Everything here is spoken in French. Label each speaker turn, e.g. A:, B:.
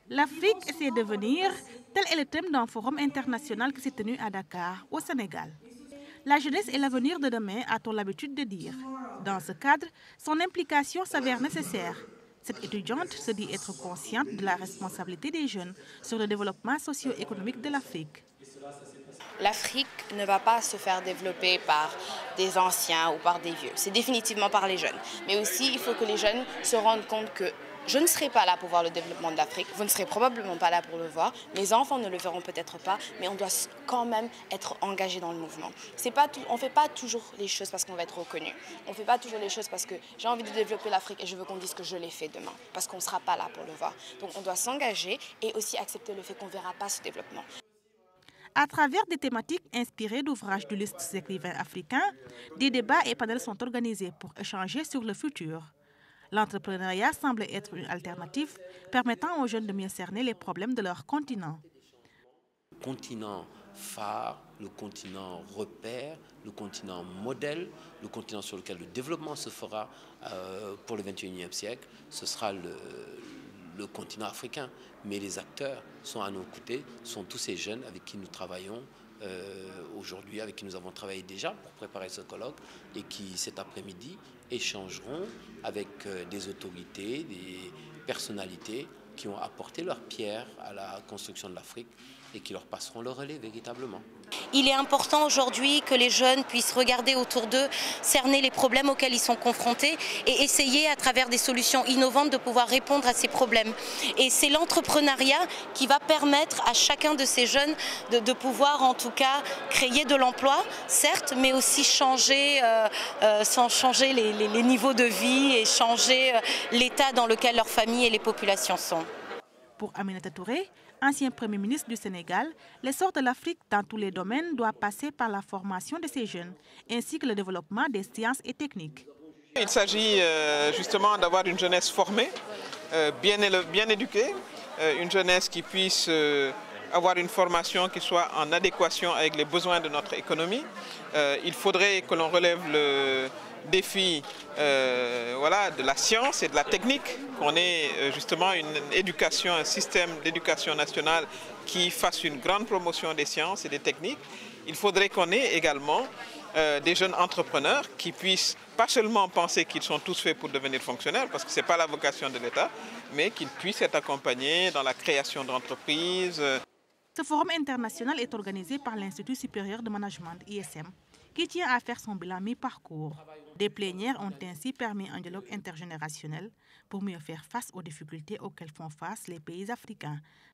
A: L'Afrique et ses devenirs, tel est le thème d'un forum international qui s'est tenu à Dakar, au Sénégal. La jeunesse est l'avenir de demain, a-t-on l'habitude de dire. Dans ce cadre, son implication s'avère nécessaire. Cette étudiante se dit être consciente de la responsabilité des jeunes sur le développement socio-économique de l'Afrique.
B: L'Afrique ne va pas se faire développer par des anciens ou par des vieux. C'est définitivement par les jeunes. Mais aussi, il faut que les jeunes se rendent compte que je ne serai pas là pour voir le développement de l'Afrique. Vous ne serez probablement pas là pour le voir. Mes enfants ne le verront peut-être pas, mais on doit quand même être engagé dans le mouvement. On ne fait pas toujours les choses parce qu'on va être reconnu. On ne fait pas toujours les choses parce que j'ai envie de développer l'Afrique et je veux qu'on dise que je l'ai fait demain. Parce qu'on ne sera pas là pour le voir. Donc on doit s'engager et aussi accepter le fait qu'on ne verra pas ce développement.
A: À travers des thématiques inspirées d'ouvrages d'illustres écrivains africains, des débats et panels sont organisés pour échanger sur le futur. L'entrepreneuriat semble être une alternative permettant aux jeunes de mieux cerner les problèmes de leur continent.
C: Le continent phare, le continent repère, le continent modèle, le continent sur lequel le développement se fera pour le XXIe siècle, ce sera le continent africain. Mais les acteurs sont à nos côtés, sont tous ces jeunes avec qui nous travaillons aujourd'hui, avec qui nous avons travaillé déjà pour préparer ce colloque et qui cet après-midi échangeront avec des autorités, des personnalités qui ont apporté leur pierre à la construction de l'Afrique et qui leur passeront le relais véritablement.
B: Il est important aujourd'hui que les jeunes puissent regarder autour d'eux, cerner les problèmes auxquels ils sont confrontés et essayer à travers des solutions innovantes de pouvoir répondre à ces problèmes. Et c'est l'entrepreneuriat qui va permettre à chacun de ces jeunes de pouvoir en tout cas créer de l'emploi, certes, mais aussi changer les niveaux de vie et changer l'état dans lequel leurs familles et les populations sont.
A: Pour Aminata Touré, ancien Premier ministre du Sénégal, l'essor de l'Afrique dans tous les domaines doit passer par la formation de ces jeunes, ainsi que le développement des sciences et techniques.
D: Il s'agit justement d'avoir une jeunesse formée, bien éduquée, une jeunesse qui puisse avoir une formation qui soit en adéquation avec les besoins de notre économie. Il faudrait que l'on relève le défi de la science et de la technique, qu'on ait justement une éducation, un système d'éducation nationale qui fasse une grande promotion des sciences et des techniques. Il faudrait qu'on ait également des jeunes entrepreneurs qui puissent pas seulement penser qu'ils sont tous faits pour devenir fonctionnaires, parce que ce n'est pas la vocation de l'État, mais qu'ils puissent être accompagnés dans la création d'entreprises.
A: Ce forum international est organisé par l'Institut supérieur de management, ISM, qui tient à faire son bilan mi-parcours. Des plénières ont ainsi permis un dialogue intergénérationnel pour mieux faire face aux difficultés auxquelles font face les pays africains,